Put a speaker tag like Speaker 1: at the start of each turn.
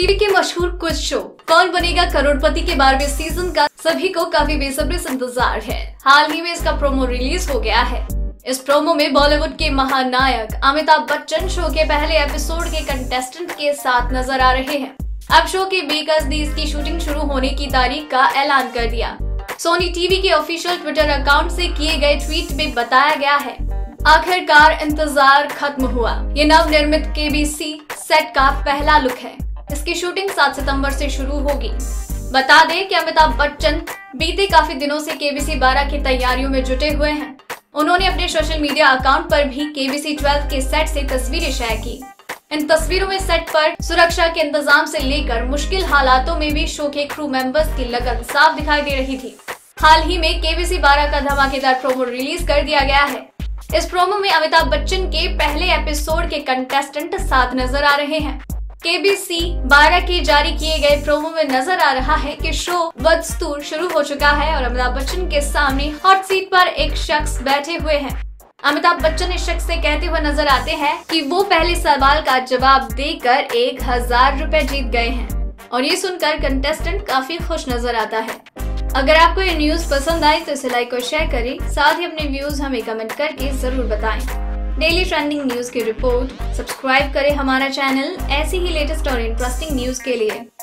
Speaker 1: TV के मशहूर कुछ शो कौन बनेगा करोड़पति के 12वें सीजन का सभी को काफी बेसब्री से इंतजार है। हाल ही में इसका प्रोमो रिलीज हो गया है। इस प्रोमो में बॉलीवुड के महानायक अमिताभ बच्चन शो के पहले एपिसोड के कंटेस्टेंट के साथ नजर आ रहे हैं। अब शो के 20 दिन की शूटिंग शुरू होने की तारीख का ऐलान कर दिया। सोनी टीवी के ऑफिशियल ट्विटर अकाउंट से किए गए ट्वीट में बताया गया है, आखिरकार इंतजार खत्म हुआ। ये नवनिर्मित केबीसी सेट का पहला लुक है। इसकी शूटिंग 7 सितंबर से शुरू होगी। बता दें कि अमिताभ बच्चन बीते काफी दिनों से केबीसी 12 की तैयारियों में जुटे हुए हैं। उन्होंने अपने सोशल मीडिया अकाउंट पर भी केबीसी 12 के सेट से तस्वीरें शेयर की। इन तस्वीरों में सेट पर सुरक्षा के इंतजाम से लेकर मुश्किल हालातों में भी शो के क्रू मेंबर्स की लगन साफ दिखाई दे रही थी। हाल ही में केबीसी 12 का धमाकेदार प्रोमो रिलीज कर दिया गया है। इस प्रोमो में अमिताभ बच्चन के पहले एपिसोड के कंटेस्टेंट साथ नजर आ रहे हैं। केबीसी 12 के जारी किए गए प्रोमो में नजर आ रहा है कि शो बदस्तूर शुरू हो चुका है और अमिताभ बच्चन के सामने हॉट सीट पर एक शख्स बैठे हुए हैं। अमिताभ बच्चन इस शख्स से कहते हुए नजर आते हैं कि वो पहले सवाल का जवाब देकर 1000 रुपए जीत गए हैं और ये सुनकर कंटेस्टेंट काफी खुश नजर आता है। अगर आपको ये न्यूज पसंद आई तो इसे लाइक और शेयर करें। साथ ही अपने व्यूज हमें कमेंट करके जरूर बताएं। डेली ट्रेंडिंग न्यूज की रिपोर्ट सब्सक्राइब करें हमारा चैनल ऐसी ही लेटेस्ट और इंटरेस्टिंग न्यूज के लिए।